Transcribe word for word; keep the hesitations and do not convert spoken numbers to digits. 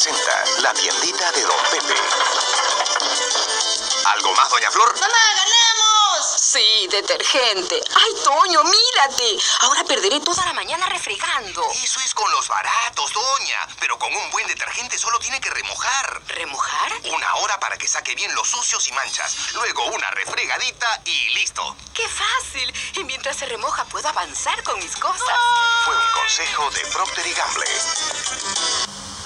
presenta la tiendita de Don Pepe. ¿Algo más, doña Flor? ¡Mamá, ganamos! Sí, detergente. ¡Ay, Toño, mírate! Ahora perderé toda la mañana refregando. Eso es con los baratos, doña. Pero con un buen detergente solo tiene que remojar. ¿Remojar? Una hora para que saque bien los sucios y manchas. Luego una refregadita y listo. ¡Qué fácil! Y mientras se remoja puedo avanzar con mis cosas. Fue un consejo de Procter y Gamble.